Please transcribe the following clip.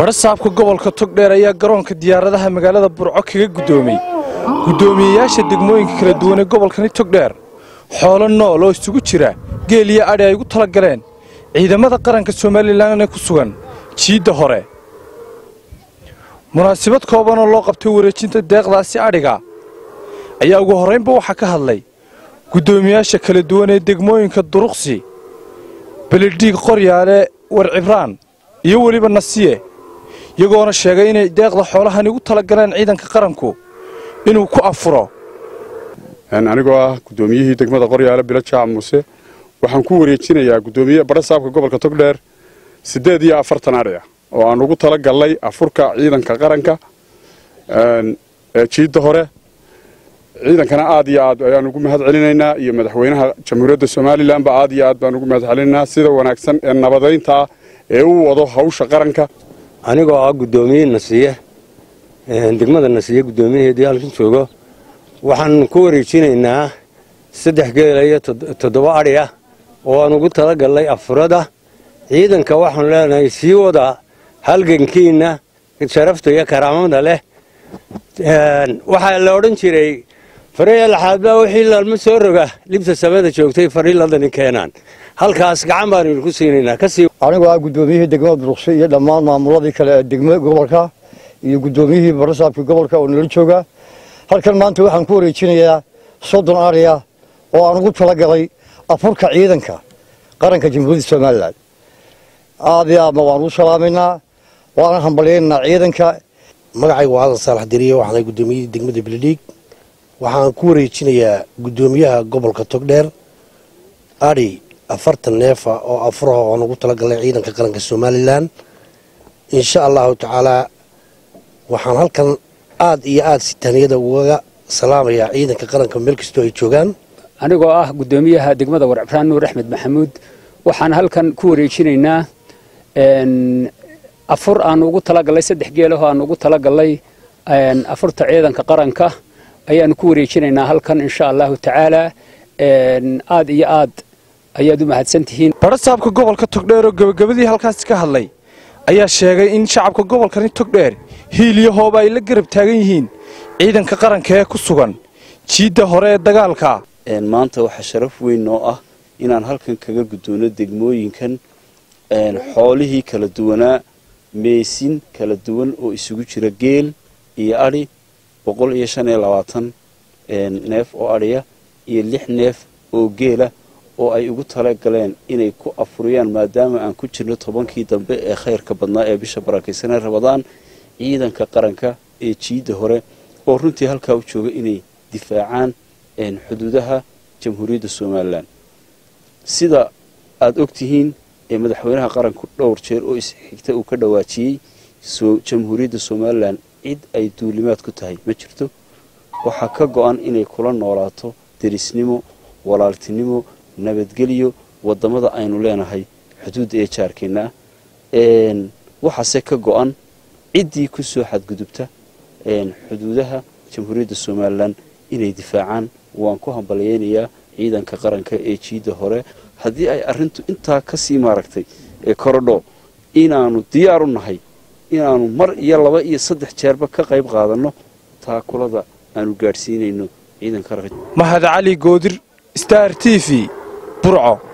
barasaabka gobolka Togdheer ayaa garoonka diyaaradaha magaalada Burco kaga gudoomay gudoomiyayaasha degmooyinka kala duwan ee gobolka Togdheer xoolo nool oo isugu jira geel iyo ari ay ugu tala galeen ciidamada qaranka Soomaaliland ee ku sugan jiida hore munaasabad kooban oo loo qabtay wareejinta deeqdaasi ariga ayaa ugu horeynba waxa ka hadlay gudoomiyayaasha kala duwan ee degmooyinka Duruqsi Beledhiig Qoryaale war Cibraan iyo waliba Nasiye iyagoona sheegay inay deeqda xoolahan ugu tala galeen ciidanka qaranku inuu ku afuro anigoo ah gudoomiyihii degmada Qoryaale Bilajac Muuse waxaan ku wareejinayaa gudoomiyaha barasaabka gobolka Togdheer 48 ari oo aan ugu tala galay afurka ciidanka qaranka jiida hore ciidankana aad iyo aad ayaan ugu mahad celinaynaa iyo madaxweynaha jamhuuriyadda Soomaaliland ba aad iyo aad baan ugu mahad celinaynaa sida wanaagsan ee nabadeynta ee uu wado hawsha qaranka anigoo ah gudoomiye Nasiye degmada Nasiye gudoomiyaheedii halkan joogo waxaan ku wareejinaynaa 3 geel iyo 7 ari ah oo aan ugu tala galay afurada ciidanka waxaan leenahay sii wada halgankiina sharafta iyo karaamada leh waxa la oran jiray Fariil xaadba wixii la soo roga libta samada joogtay fariiladani keenan halkaas gacan baan ku siinayna kasi anigu ah gudoomiyaha degmada Duruqsi iyo dhammaan maamuladii kale ee degmada gobolka iyo gudoomiyihii barasaabka gobolka oo nala jooga halkan maanta waxaan ku wareejinayaa 30 ari ah oo aan ugu tala galay afurka ciidanka qaranka jamhuuriyadda Soomaaliland aadiya ma waan u salaaminaa waan hambalyeynaa ciidanka magacaygu waa Saalax Diriye waxaan gudoomiyihii degmada Beledhiig waxaan ku wareejinayaa gudoomiyaha gobolka Togdheer ari 40 neef oo afuraha oo ugu tala galay ciidanka qaranka Soomaaliland insha Allah taala waxaan halkan aad iyo aad si taniyada uga salaamayaa ciidanka qaranka meel kasto ay joogaan anigoo ah gudoomiyaha degmada war Cibraan Nuur Axmed Maxamuud waxaan halkan ku wareejinaynaa afur aan ugu tala galay 3 geel oo aan ugu tala galay afurta ciidanka qaranka ayaan ku wareejinaynaa halkan insha Allah taala aad iyo aad ayaad u mahadsantihiin barasaabka gobolka Togdheer oo gabagabadii halkaas ka hadlay ayaa sheegay in shacabka gobolka Togdheer hiiliyo hoob ay la garab taagan yihiin ciidanka qaranka ee ku sugan jiida hore ee dagaalka maanta waxa sharaf weyn oo ah inaan halkan kaga gudoono degmooyinkan xoolihii kala duwanaa meesin kala duwan oo isugu jira geel iyo ari 125 neef oo ariya iyo 6 neef oo geela oo ay ugu tala galeen inay ku afuriyaan maadaama aan ku jirno 10kii dambe ee khayrka badnaa ee bisha barakeysan Ramadaan ciidanka qaranka ee jiida hore oo runtii halka u jooga inay difaacaan xuduudaha jamhuuriyadda Soomaaliland sida aad ogtihiin ee madaxweynaha qaranku dhowr jeer oo isxigta uu ka dhawaajiyay jamhuuriyadda Soomaaliland cid ay duulimaad ku tahay ma jirto waxa ka go'an inay kula noolaato derisnimo walaaltinimo nabadgelyo wadamada aynu leenahay xuduud ee jaarkeena waxa se ka go'an cidii ku soo xadgudubta xuduudaha jamhuuriyadda Soomaaliland inay difaacaan waan ku hambalyeeynaa ciidanka qaranka ee jiida hore hadii ay arintu inta ka sii maaragtay ee korodho inaanu diyaar u nahay inaanu mar iyo 2 iyo 3 jeerba ka qayb qaadano taakulada aanu gaarsiinayno ciidanka qaranka Mahad Ali Goodir Star TV Burco.